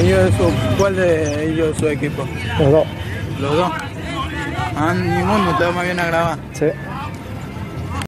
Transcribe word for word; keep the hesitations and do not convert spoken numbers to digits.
ellos, su, ¿cuál de ellos su equipo? Los dos. ¿Los dos? Ah, ninguno, ustedes me vienen a grabar. Sí.